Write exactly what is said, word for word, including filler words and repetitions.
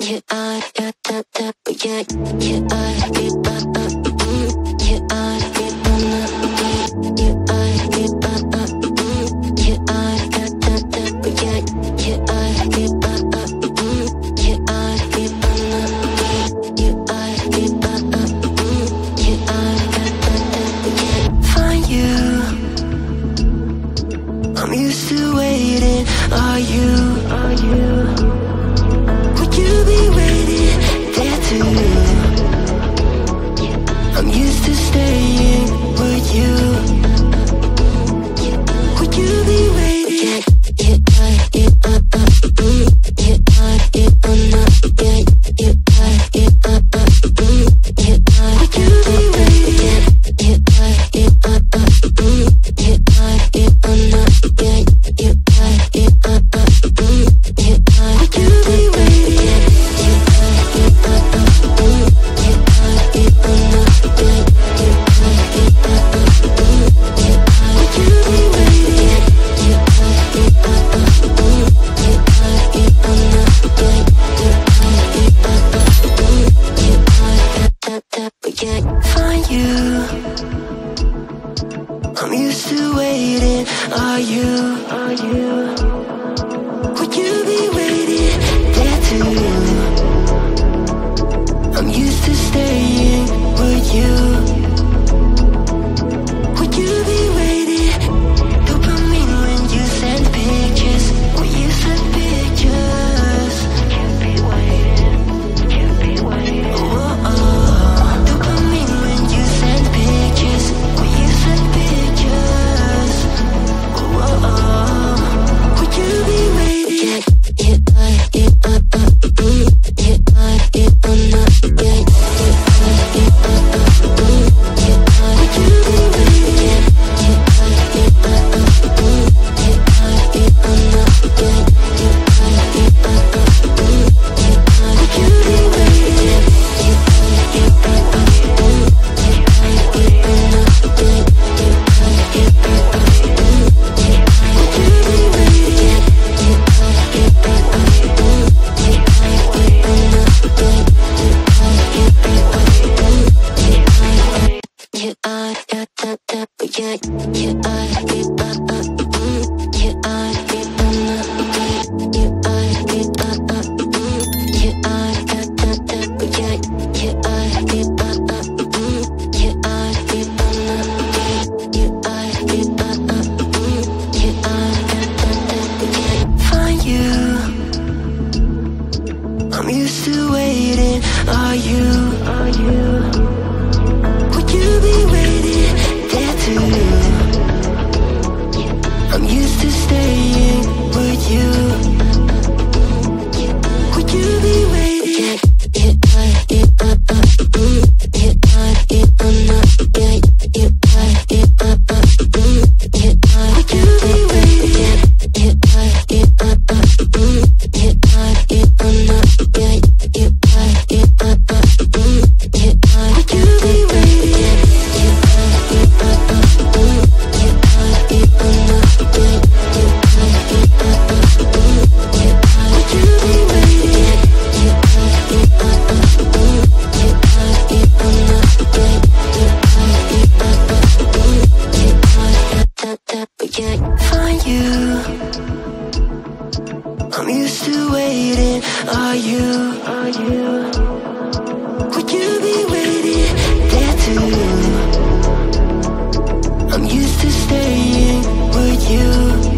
yeah, I, yeah, da, da, yeah, yeah, I, yeah, da, da, mm, yeah, I, yeah, da, da, yeah, I, yeah, da, da, mm, yeah, I, yeah, da, da, yeah, yeah, I, yeah, da, da, mm, yeah, I, yeah, da, da, yeah, I, yeah, da, da, mm, yeah, I, yeah, da, da, yeah. Find you, I'm used to waiting. Are you, are you? Would you be waiting there too? I'm used to staying. Would you? Would you be waiting? Yeah, yeah, I, yeah, uh, uh, mm, yeah, I, yeah, uh, no, yeah, yeah, I, yeah, uh, uh, mm, yeah, I, would you be waiting? Yeah, I, yeah, uh, uh, mm, yeah, I, yeah, uh, no, yeah, yeah, I, yeah, uh, uh, mm, yeah, I, would you be waiting? Yeah, I, yeah, uh, uh, mm, yeah, I, yeah, uh, no, yeah, yeah, I, yeah, uh, uh, mm, yeah, I, would you be waiting? Yeah, I, yeah, uh, uh, mm, yeah, I, yeah, uh, no, yeah, yeah, I, yeah, uh, uh, mm, yeah, I, yeah, da, da, yeah. Find you, I'm used to waiting. Are you, are you? Would you be waiting there too? I'm used to staying. Would you? Would you be waiting? Dopamine when you send pictures. When you send pictures. Can't be waiting. Can't be waiting. Oh, oh. Dopamine when you send pictures. When you send pictures. Oh, oh. Would you be waiting? Yeah, yeah, I, yeah, uh, uh, mm, yeah, I, yeah, uh, no, yeah, yeah, I, yeah, uh, uh, mm, yeah, I, would you be waiting? Yeah, I, yeah, uh, uh, mm, yeah, I, yeah, uh, no, yeah, yeah, I, yeah, uh, uh, mm, yeah, I, would you be waiting? Yeah, I, yeah, uh, uh, mm, yeah, I, yeah, uh, no, yeah, yeah, I, yeah, uh, uh, mm, yeah, I, would you be waiting? Yeah, I, yeah, uh, uh, mm, yeah, I, yeah, uh, no, yeah, yeah, I, yeah, uh, uh, mm, yeah, I, yeah, I, yeah, da, da, yeah, yeah, I, yeah, uh, uh, mm, yeah, I, yeah, uh, no, yeah, yeah, I, yeah, uh, uh, mm, yeah, I, yeah, da, da, yeah, yeah, I, yeah, uh, uh, mm, yeah, I, yeah, uh, no, yeah, yeah, I, yeah, uh, uh, mm, yeah, I, yeah, da, da, yeah. Find you, I'm used to waiting. Are you, are you? Would you be waiting there too? I'm used to staying. Would you? Would you be waiting? Yeah, yeah, I, yeah, uh, uh, mm, yeah, I, yeah, uh, no, yeah, yeah, I, yeah, uh, uh, mm, yeah, I, would you be waiting? Yeah, I, yeah, uh, uh, mm, yeah, I, yeah, uh, no, yeah, yeah, I, yeah, uh, uh, mm, yeah, I, would you be waiting? Yeah, I, yeah, uh, uh, mm, yeah, I, yeah, uh, no, yeah, yeah, I, yeah, uh, uh, mm, yeah, I, would you be waiting? Yeah, I, yeah, uh, uh, mm, yeah, I, yeah, uh, no, yeah, yeah, I, yeah, uh, uh, mm, yeah, I, yeah, da, da, yeah. Find you, I'm used to waiting. Are you, are you? Would you be waiting there too? I'm used to staying. Would you?